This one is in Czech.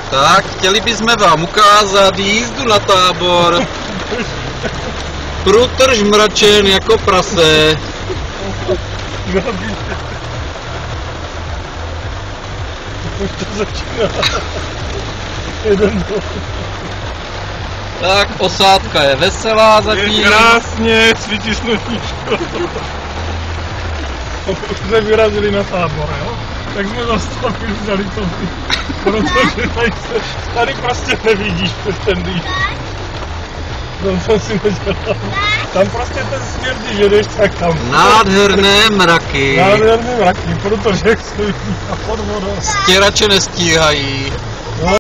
Tak, chtěli bychom vám ukázat jízdu na Tábor. Průtrž mračen jako prase. Už to začíná. Tak, osádka je veselá zatím. Je krásně, svítí sluníčko. Už jsme vyrazili na Tábor, jo? Tak jsme zastavili, vzali to, protože tady prostě nevidíš přes ten dých. Tam jsem si nedělal. Tam prostě ten směr, když jedeš, tak tam. Nádherné mraky. Nádherné mraky, protože jak se vidí a pod vodou. Stěrače nestíhají.